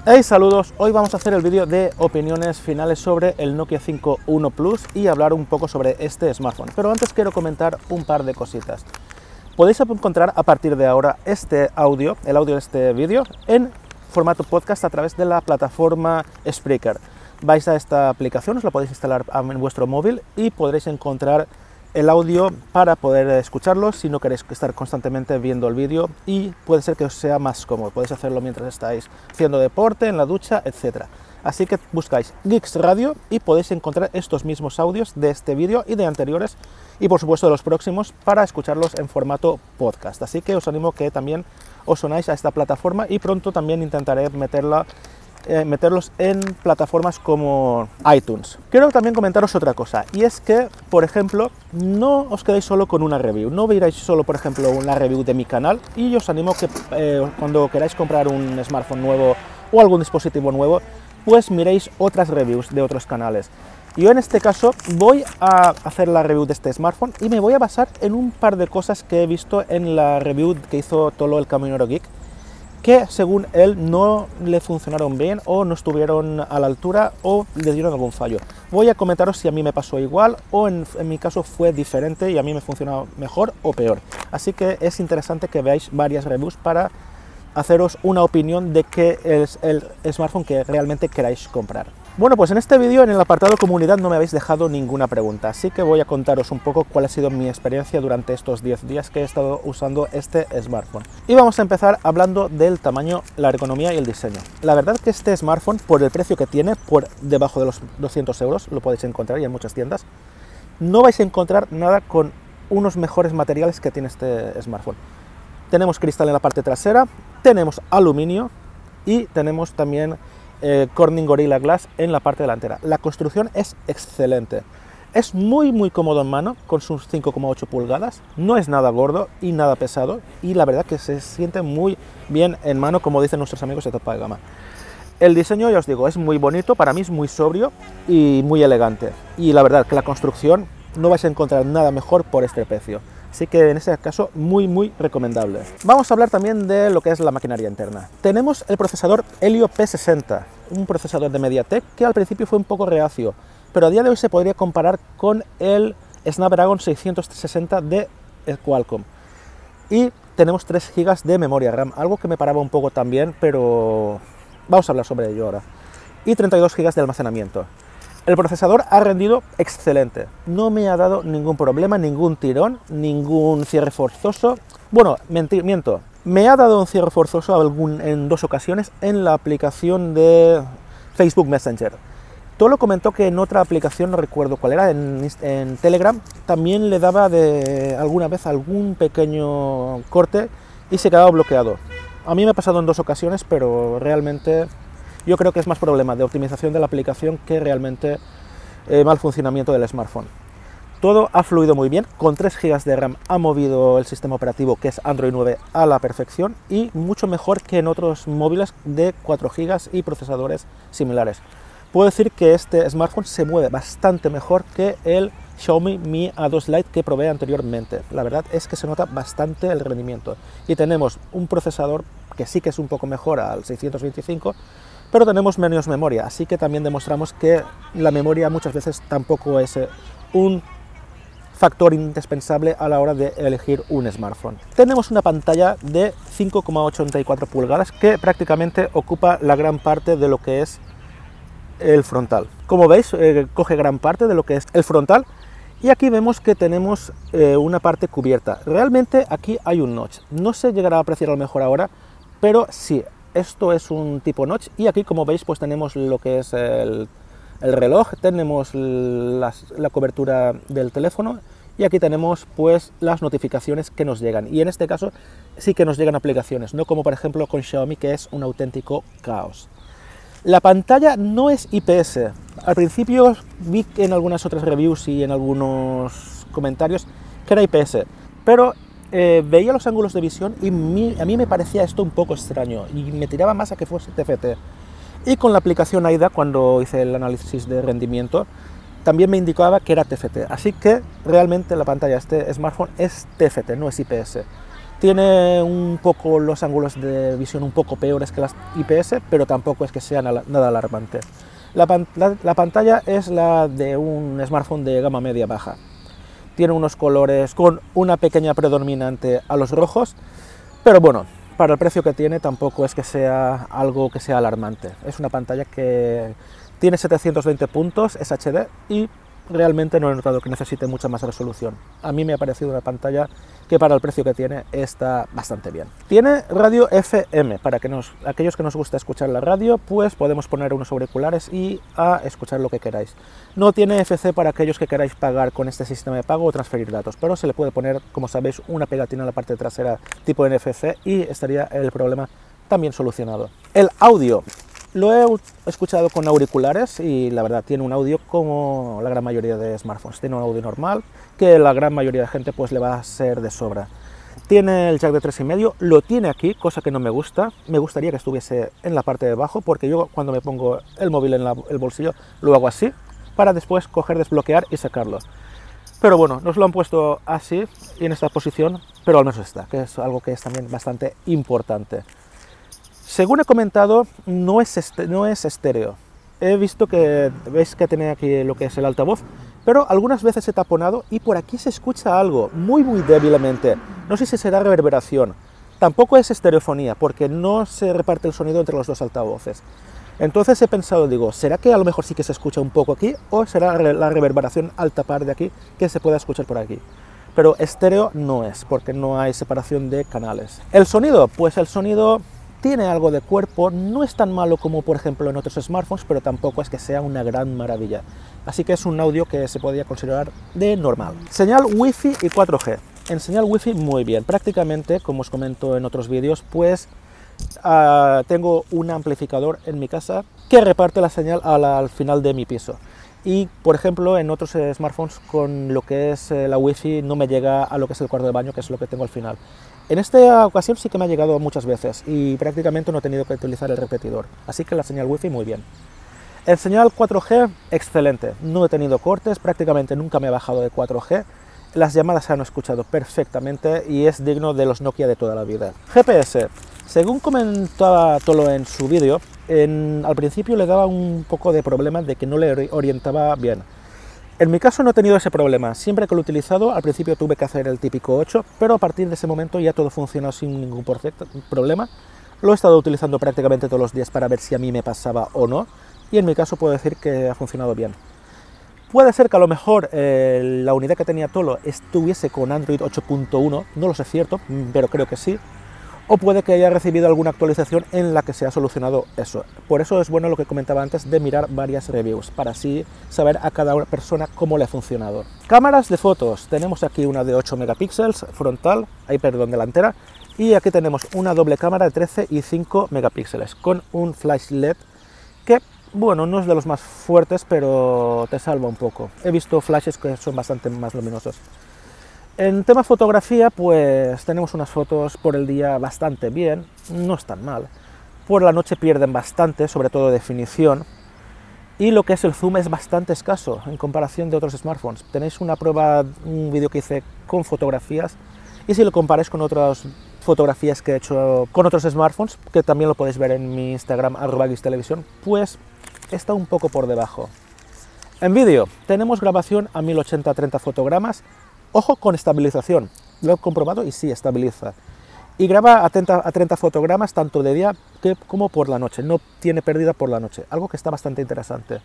Hey, saludos, hoy vamos a hacer el vídeo de opiniones finales sobre el Nokia 5.1 Plus y hablar un poco sobre este smartphone. Pero antes quiero comentar un par de cositas. Podéis encontrar a partir de ahora este audio, el audio de este vídeo, en formato podcast a través de la plataforma Spreaker. Vais a esta aplicación, os la podéis instalar en vuestro móvil y podréis encontrar el audio para poder escucharlo si no queréis estar constantemente viendo el vídeo, y puede ser que os sea más cómodo. Podéis hacerlo mientras estáis haciendo deporte, en la ducha, etc. Así que buscáis Geeks Radio y podéis encontrar estos mismos audios de este vídeo y de anteriores, y por supuesto de los próximos, para escucharlos en formato podcast. Así que os animo que también os unáis a esta plataforma, y pronto también intentaré meterlos en plataformas como iTunes. Quiero también comentaros otra cosa, y es que, por ejemplo, no os quedéis solo con una review, no veáis solo, por ejemplo, una review de mi canal, y os animo que cuando queráis comprar un smartphone nuevo o algún dispositivo nuevo, pues miréis otras reviews de otros canales. Yo en este caso voy a hacer la review de este smartphone y me voy a basar en un par de cosas que he visto en la review que hizo Tolo, el Camionero Geek, que según él no le funcionaron bien, o no estuvieron a la altura, o le dieron algún fallo. Voy a comentaros si a mí me pasó igual, o en mi caso fue diferente y a mí me funcionó mejor o peor. Así que es interesante que veáis varias reviews para haceros una opinión de qué es el smartphone que realmente queráis comprar. Bueno, pues en este vídeo, en el apartado comunidad, no me habéis dejado ninguna pregunta, así que voy a contaros un poco cuál ha sido mi experiencia durante estos 10 días que he estado usando este smartphone. Y vamos a empezar hablando del tamaño, la ergonomía y el diseño. La verdad que este smartphone, por el precio que tiene, por debajo de los 200 euros, lo podéis encontrar y en muchas tiendas, no vais a encontrar nada con unos mejores materiales que tiene este smartphone. Tenemos cristal en la parte trasera, tenemos aluminio y tenemos también Corning Gorilla Glass en la parte delantera. La construcción es excelente, es muy cómodo en mano con sus 5,8 pulgadas, no es nada gordo y nada pesado, y la verdad que se siente muy bien en mano, como dicen nuestros amigos de topa de gama. El diseño, ya os digo, es muy bonito, para mí es muy sobrio y muy elegante, y la verdad que la construcción no vais a encontrar nada mejor por este precio. Así que en ese caso muy recomendable. Vamos a hablar también de lo que es la maquinaria interna. Tenemos el procesador Helio P60, un procesador de MediaTek que al principio fue un poco reacio, pero a día de hoy se podría comparar con el Snapdragon 660 de Qualcomm. Y tenemos 3 GB de memoria RAM, algo que me paraba un poco también, pero vamos a hablar sobre ello ahora. Y 32 GB de almacenamiento. El procesador ha rendido excelente, no me ha dado ningún problema, ningún tirón, ningún cierre forzoso. Bueno, miento, me ha dado un cierre forzoso en 2 ocasiones en la aplicación de Facebook Messenger. Tolo comentó que en otra aplicación, no recuerdo cuál era, en Telegram, también le daba alguna vez algún pequeño corte y se quedaba bloqueado. A mí me ha pasado en 2 ocasiones, pero realmente yo creo que es más problema de optimización de la aplicación que realmente mal funcionamiento del smartphone. Todo ha fluido muy bien, con 3 GB de RAM ha movido el sistema operativo, que es Android 9, a la perfección, y mucho mejor que en otros móviles de 4 GB y procesadores similares. Puedo decir que este smartphone se mueve bastante mejor que el Xiaomi Mi A2 Lite que probé anteriormente. La verdad es que se nota bastante el rendimiento. Y tenemos un procesador que sí que es un poco mejor al 625, pero tenemos menos memoria, así que también demostramos que la memoria muchas veces tampoco es un factor indispensable a la hora de elegir un smartphone. Tenemos una pantalla de 5,84 pulgadas que prácticamente ocupa la gran parte de lo que es el frontal. Como veis, coge gran parte de lo que es el frontal, y aquí vemos que tenemos una parte cubierta. Realmente aquí hay un notch, no se llegará a apreciar a lo mejor ahora, pero sí, esto es un tipo notch, y aquí, como veis, pues tenemos lo que es el reloj, tenemos la cobertura del teléfono, y aquí tenemos pues las notificaciones que nos llegan, y en este caso sí que nos llegan aplicaciones, no como por ejemplo con Xiaomi, que es un auténtico caos. La pantalla no es IPS. Al principio vi en algunas otras reviews y en algunos comentarios que era IPS, pero veía los ángulos de visión y a mí me parecía esto un poco extraño y me tiraba más a que fuese TFT. Y con la aplicación AIDA, cuando hice el análisis de rendimiento, también me indicaba que era TFT. Así que realmente la pantalla de este smartphone es TFT, no es IPS. Tiene un poco los ángulos de visión un poco peores que las IPS, pero tampoco es que sea nada alarmante. La pantalla es la de un smartphone de gama media-baja. Tiene unos colores con una pequeña predominante a los rojos, pero bueno, para el precio que tiene tampoco es que sea algo que sea alarmante. Es una pantalla que tiene 720 puntos, es HD y realmente no he notado que necesite mucha más resolución. A mí me ha parecido una pantalla que para el precio que tiene está bastante bien. Tiene radio FM, para que aquellos que nos gusta escuchar la radio, pues podemos poner unos auriculares y a escuchar lo que queráis. No tiene NFC para aquellos que queráis pagar con este sistema de pago o transferir datos, pero se le puede poner, como sabéis, una pegatina en la parte trasera tipo NFC y estaría el problema también solucionado. El audio. Lo he escuchado con auriculares y la verdad tiene un audio como la gran mayoría de smartphones. Tiene un audio normal que la gran mayoría de gente pues le va a ser de sobra. Tiene el jack de 3,5, lo tiene aquí, cosa que no me gusta. Me gustaría que estuviese en la parte de abajo porque yo cuando me pongo el móvil en el bolsillo lo hago así para después coger, desbloquear y sacarlo. Pero bueno, nos lo han puesto así y en esta posición, pero al menos está, que es algo que es también bastante importante. Según he comentado, no es estéreo. He visto que, veis que tiene aquí lo que es el altavoz, pero algunas veces he taponado y por aquí se escucha algo muy débilmente. No sé si será reverberación. Tampoco es estereofonía, porque no se reparte el sonido entre los dos altavoces. Entonces he pensado, digo, ¿será que a lo mejor sí que se escucha un poco aquí? ¿O será la reverberación al tapar de aquí que se pueda escuchar por aquí? Pero estéreo no es, porque no hay separación de canales. El sonido, pues el sonido tiene algo de cuerpo, no es tan malo como por ejemplo en otros smartphones, pero tampoco es que sea una gran maravilla. Así que es un audio que se podría considerar de normal. Señal Wi-Fi y 4G. En señal Wi-Fi muy bien. Prácticamente, como os comento en otros vídeos, pues tengo un amplificador en mi casa que reparte la señal al final de mi piso. Y por ejemplo en otros smartphones con lo que es la Wi-Fi no me llega a lo que es el cuarto de baño, que es lo que tengo al final. En esta ocasión sí que me ha llegado muchas veces y prácticamente no he tenido que utilizar el repetidor, así que la señal Wi-Fi muy bien. El señal 4G, excelente, no he tenido cortes, prácticamente nunca me he bajado de 4G, las llamadas se han escuchado perfectamente y es digno de los Nokia de toda la vida. GPS, según comentaba Tolo en su vídeo, al principio le daba un poco de problema de que no le orientaba bien. En mi caso no he tenido ese problema, siempre que lo he utilizado al principio tuve que hacer el típico 8, pero a partir de ese momento ya todo funcionó sin ningún problema. Lo he estado utilizando prácticamente todos los días para ver si a mí me pasaba o no, y en mi caso puedo decir que ha funcionado bien. Puede ser que a lo mejor la unidad que tenía Tolo estuviese con Android 8.1, no lo sé cierto, pero creo que sí. O puede que haya recibido alguna actualización en la que se ha solucionado eso. Por eso es bueno lo que comentaba antes de mirar varias reviews, para así saber a cada persona cómo le ha funcionado. Cámaras de fotos, tenemos aquí una de 8 megapíxeles frontal, delantera, y aquí tenemos una doble cámara de 13 y 5 megapíxeles, con un flash LED que, bueno, no es de los más fuertes, pero te salva un poco. He visto flashes que son bastante más luminosos. En tema fotografía, pues tenemos unas fotos por el día bastante bien, no están mal. Por la noche pierden bastante, sobre todo definición, y lo que es el zoom es bastante escaso en comparación de otros smartphones. Tenéis una prueba, un vídeo que hice con fotografías, y si lo comparáis con otras fotografías que he hecho con otros smartphones, que también lo podéis ver en mi Instagram, @xtelevisión, pues está un poco por debajo. En vídeo, tenemos grabación a 1080-30 fotogramas, ojo con estabilización, lo he comprobado y sí, estabiliza. Y graba a 30 fotogramas tanto de día como por la noche, no tiene pérdida por la noche, algo que está bastante interesante.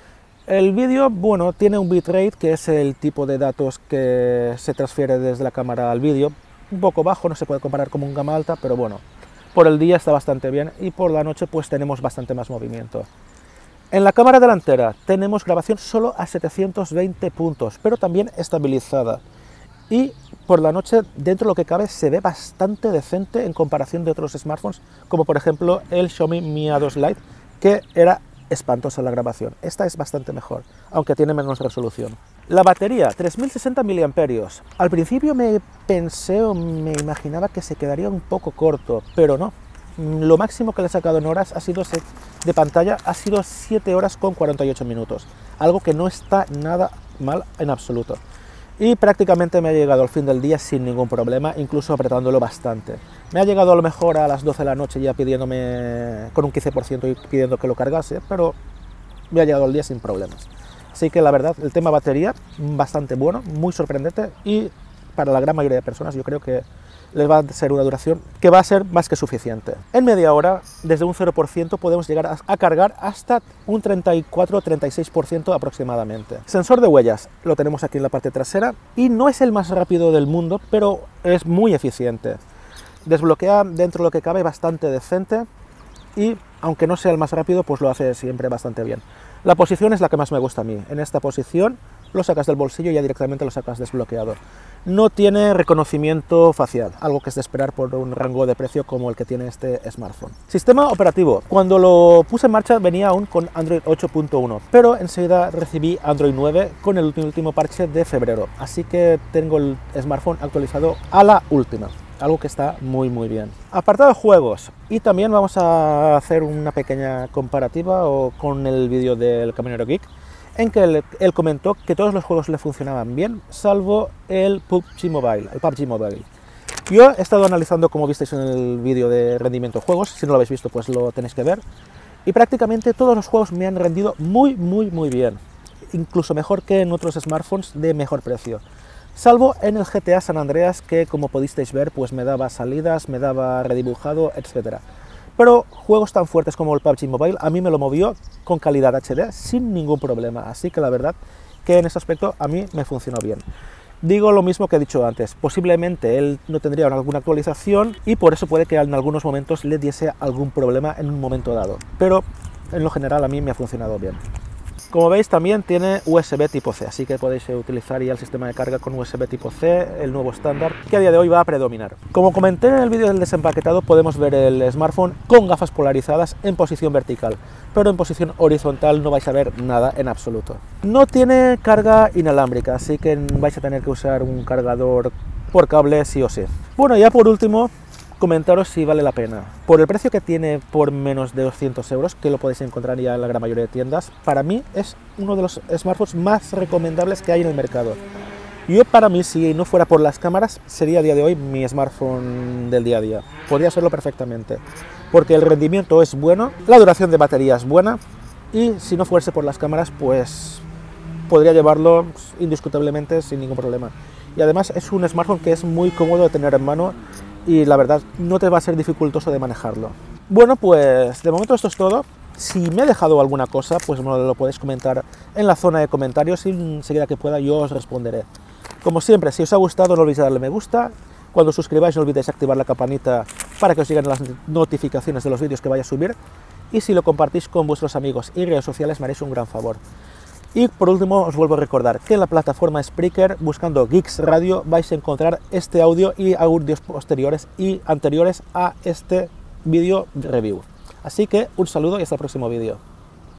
El vídeo, bueno, tiene un bitrate, que es el tipo de datos que se transfiere desde la cámara al vídeo, un poco bajo, no se puede comparar con un gama alta, pero bueno, por el día está bastante bien y por la noche pues tenemos bastante más movimiento. En la cámara delantera tenemos grabación solo a 720 puntos, pero también estabilizada. Y por la noche, dentro de lo que cabe, se ve bastante decente en comparación de otros smartphones, como por ejemplo el Xiaomi Mi A2 Lite, que era espantosa la grabación. Esta es bastante mejor, aunque tiene menos resolución. La batería, 3060 mAh. Al principio me imaginaba que se quedaría un poco corto, pero no. Lo máximo que le he sacado en horas de pantalla ha sido 7 horas con 48 minutos, algo que no está nada mal en absoluto. y prácticamente me ha llegado al fin del día sin ningún problema, incluso apretándolo bastante. Me ha llegado a lo mejor a las 12 de la noche ya pidiéndome con un 15% y pidiendo que lo cargase, pero me ha llegado al día sin problemas. Así que la verdad, el tema batería, bastante bueno, muy sorprendente, y para la gran mayoría de personas yo creo que les va a ser una duración que va a ser más que suficiente. En media hora, desde un 0% podemos llegar a cargar hasta un 34-36% aproximadamente. Sensor de huellas, lo tenemos aquí en la parte trasera, y no es el más rápido del mundo, pero es muy eficiente. Desbloquea dentro de lo que cabe bastante decente, y aunque no sea el más rápido, pues lo hace siempre bastante bien. La posición es la que más me gusta a mí. En esta posición lo sacas del bolsillo y ya directamente lo sacas desbloqueado. No tiene reconocimiento facial, algo que es de esperar por un rango de precio como el que tiene este smartphone. Sistema operativo. Cuando lo puse en marcha venía aún con Android 8.1, pero enseguida recibí Android 9 con el último parche de febrero, así que tengo el smartphone actualizado a la última. Algo que está muy bien. Apartado de juegos, y también vamos a hacer una pequeña comparativa con el vídeo del Camionero Geek, en que él comentó que todos los juegos le funcionaban bien, salvo el PUBG Mobile. Yo he estado analizando, como visteis en el vídeo de rendimiento de juegos, si no lo habéis visto pues lo tenéis que ver, y prácticamente todos los juegos me han rendido muy bien, incluso mejor que en otros smartphones de mejor precio. Salvo en el GTA San Andreas, que como pudisteis ver, pues me daba salidas, me daba redibujado, etc. Pero juegos tan fuertes como el PUBG Mobile a mí me lo movió con calidad HD sin ningún problema, así que la verdad que en ese aspecto a mí me funcionó bien. Digo lo mismo que he dicho antes, posiblemente él no tendría alguna actualización y por eso puede que en algunos momentos le diese algún problema en un momento dado, pero en lo general a mí me ha funcionado bien. Como veis también tiene USB tipo C, así que podéis utilizar ya el sistema de carga con USB tipo C, el nuevo estándar, que a día de hoy va a predominar. Como comenté en el vídeo del desempaquetado, podemos ver el smartphone con gafas polarizadas en posición vertical, pero en posición horizontal no vais a ver nada en absoluto. No tiene carga inalámbrica, así que vais a tener que usar un cargador por cable sí o sí. Bueno, ya por último, comentaros si vale la pena. Por el precio que tiene, por menos de 200 euros, que lo podéis encontrar ya en la gran mayoría de tiendas, para mí es uno de los smartphones más recomendables que hay en el mercado. Yo, para mí, si no fuera por las cámaras, sería a día de hoy mi smartphone del día a día. Podría serlo perfectamente, porque el rendimiento es bueno, la duración de batería es buena, y si no fuese por las cámaras, pues podría llevarlo indiscutiblemente sin ningún problema. Y además es un smartphone que es muy cómodo de tener en mano, y la verdad no te va a ser dificultoso de manejarlo. Bueno, pues de momento esto es todo. Si me he dejado alguna cosa, pues me lo podéis comentar en la zona de comentarios y enseguida que pueda yo os responderé. Como siempre, si os ha gustado no olvidéis darle me gusta. Cuando os suscribáis no olvidéis activar la campanita para que os lleguen las notificaciones de los vídeos que vaya a subir. Y si lo compartís con vuestros amigos y redes sociales me haréis un gran favor. Y por último os vuelvo a recordar que en la plataforma Spreaker, buscando Geeks Radio, vais a encontrar este audio y audios posteriores y anteriores a este vídeo review. Así que un saludo y hasta el próximo vídeo.